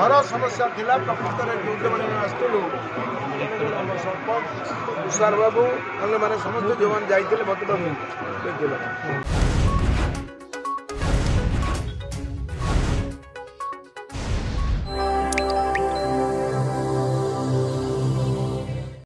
घर समस्या थिला प्रकृत में जो मैंने आसलु सरपंच तुषार बाबू अन्य मैंने समस्त जो मैंने जाते मत